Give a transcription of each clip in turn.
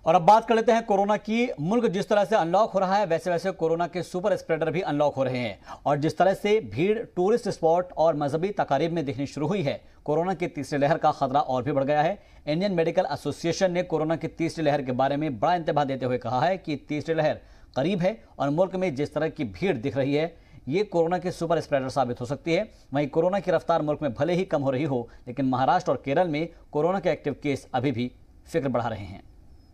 और अब बात कर लेते हैं कोरोना की। मुल्क जिस तरह से अनलॉक हो रहा है वैसे वैसे कोरोना के सुपर स्प्रेडर भी अनलॉक हो रहे हैं। और जिस तरह से भीड़ टूरिस्ट स्पॉट और मजहबी तकारीब में दिखनी शुरू हुई है, कोरोना की तीसरी लहर का खतरा और भी बढ़ गया है। इंडियन मेडिकल एसोसिएशन ने कोरोना की तीसरी लहर के बारे में बड़ा इंतबाह देते हुए कहा है कि तीसरी लहर करीब है और मुल्क में जिस तरह की भीड़ दिख रही है ये कोरोना के सुपर स्प्रेडर साबित हो सकती है। वहीं कोरोना की रफ्तार मुल्क में भले ही कम हो रही हो, लेकिन महाराष्ट्र और केरल में कोरोना के एक्टिव केस अभी भी फिक्र बढ़ा रहे हैं।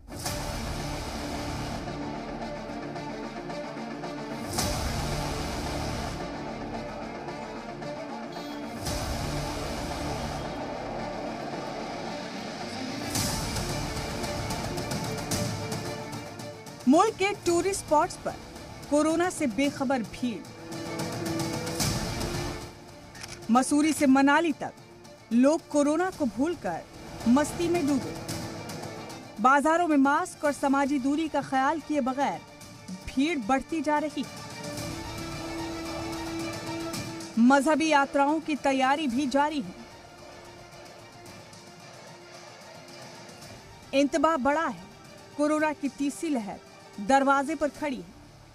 मुल्क के टूरिस्ट स्पॉट्स पर कोरोना से बेखबर भीड़। मसूरी से मनाली तक लोग कोरोना को भूलकर मस्ती में डूबे। बाजारों में मास्क और समाजी दूरी का ख्याल किए बगैर भीड़ बढ़ती जा रही। मजहबी यात्राओं की तैयारी भी जारी है। इंतबाह बड़ा है। कोरोना की तीसरी लहर दरवाजे पर खड़ी है।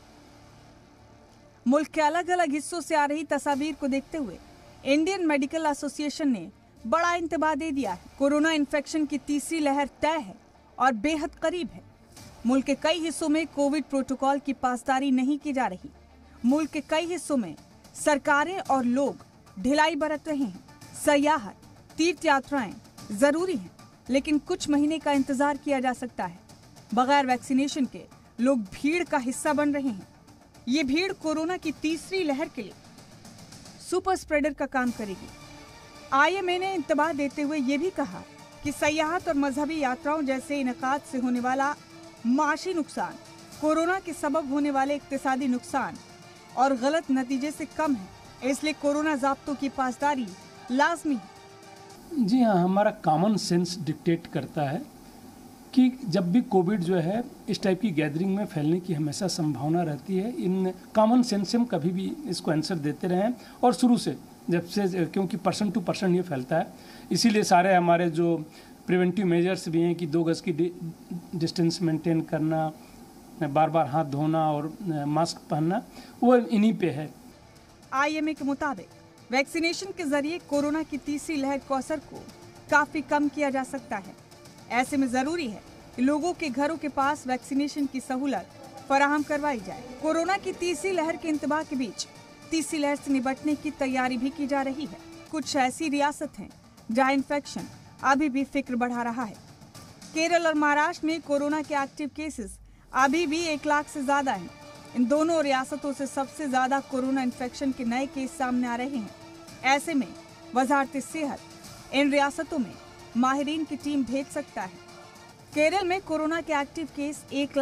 मुल्क के अलग अलग हिस्सों से आ रही तस्वीर को देखते हुए इंडियन मेडिकल एसोसिएशन ने बड़ा इंतबाह दे दिया है। कोरोना इन्फेक्शन की तीसरी लहर तय है और बेहद करीब है। मुल्क के कई हिस्सों में कोविड प्रोटोकॉल की पासदारी नहीं की जा रही। मुल्क के कई हिस्सों में सरकारें और लोग ढिलाई बरत रहे हैं। सयाहत, तीर्थ यात्राएं जरूरी हैं, लेकिन कुछ महीने का इंतजार किया जा सकता है। बगैर वैक्सीनेशन के लोग भीड़ का हिस्सा बन रहे हैं। ये भीड़ कोरोना की तीसरी लहर के लिए सुपर स्प्रेडर का काम करेगी। आईएमए ने इंतबाह देते हुए ये भी कहा कि सयाहत और मजहबी यात्राओं जैसे इनकाद से होने वाला माशी नुकसान कोरोना के सबब होने वाले इक्तिसादी नुकसान और गलत नतीजे से कम है, इसलिए कोरोना ज़ाब्तों की पासदारी लाजमी है। जी हाँ, हमारा कॉमन सेंस डिक्टेट करता है कि जब भी कोविड जो है इस टाइप की गैदरिंग में फैलने की हमेशा संभावना रहती है। इन कॉमन सेंस से हम कभी भी इसको आंसर देते रहे हैं और शुरू से जब से, क्योंकि पर्सन टू पर्सन ये फैलता है, इसीलिए सारे हमारे जो प्रिवेंटिव मेजर्स भी हैं कि 2 गज की डिस्टेंस मेंटेन करना, बार बार हाथ धोना और मास्क पहनना, वो इन्हीं पे है। आईएमए के मुताबिक वैक्सीनेशन के जरिए कोरोना की तीसरी लहर के असर को काफी कम किया जा सकता है। ऐसे में जरूरी है कि लोगों के घरों के पास वैक्सीनेशन की सहूलत फराहम करवाई जाए। कोरोना की तीसरी लहर के इंतबाह के बीच तीसरी लहर से निपटने की तैयारी भी की जा रही है। कुछ ऐसी रियासत हैं जहां इन्फेक्शन अभी भी फिक्र बढ़ा रहा है। केरल और महाराष्ट्र में कोरोना के एक्टिव केसेस अभी भी 1 लाख से ज्यादा हैं। इन दोनों रियासतों से सबसे ज्यादा कोरोना इन्फेक्शन के नए केस सामने आ रहे हैं। ऐसे में वजारत सेहत इन रियासतों में माहिरीन की टीम भेज सकता है। केरल में कोरोना के एक्टिव केस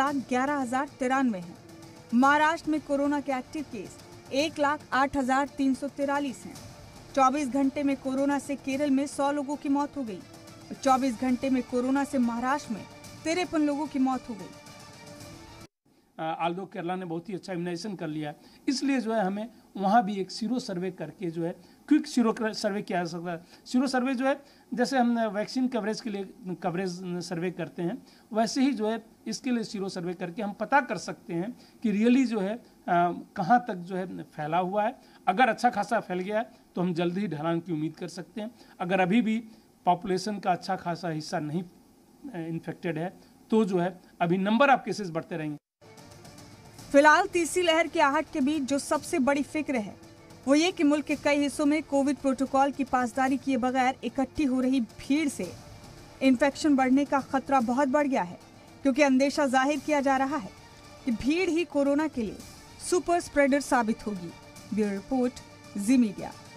1,11,093 हैं। महाराष्ट्र में कोरोना के एक्टिव केस 1,08,343 हैं। 24 घंटे में कोरोना से केरल में 100 लोगों की मौत हो गई। 24 घंटे में कोरोना से महाराष्ट्र में 53 लोगों की मौत हो गई। आल्दो केरला ने बहुत ही अच्छा इम्यूनाइजेशन कर लिया, इसलिए जो है हमें वहाँ भी एक सीरो सर्वे करके जो है क्विक सीरो सर्वे किया जा सकता है। सीरो सर्वे जो है जैसे हम वैक्सीन कवरेज के लिए कवरेज सर्वे करते हैं, वैसे ही जो है इसके लिए सीरो सर्वे करके हम पता कर सकते हैं कि रियली जो है कहाँ तक जो है फैला हुआ है। अगर अच्छा खासा फैल गया है तो हम जल्द ही ढलान की उम्मीद कर सकते हैं। अगर अभी भी पॉपुलेशन का अच्छा खासा हिस्सा नहीं इन्फेक्टेड है तो जो है अभी नंबर ऑफ केसेस बढ़ते रहेंगे। फिलहाल तीसरी लहर की आहट के बीच जो सबसे बड़ी फिक्र है वो ये कि मुल्क के कई हिस्सों में कोविड प्रोटोकॉल की पासदारी किए बगैर इकट्ठी हो रही भीड़ से इन्फेक्शन बढ़ने का खतरा बहुत बढ़ गया है, क्योंकि अंदेशा जाहिर किया जा रहा है कि भीड़ ही कोरोना के लिए सुपर स्प्रेडर साबित होगी। Bureau report, Zee media.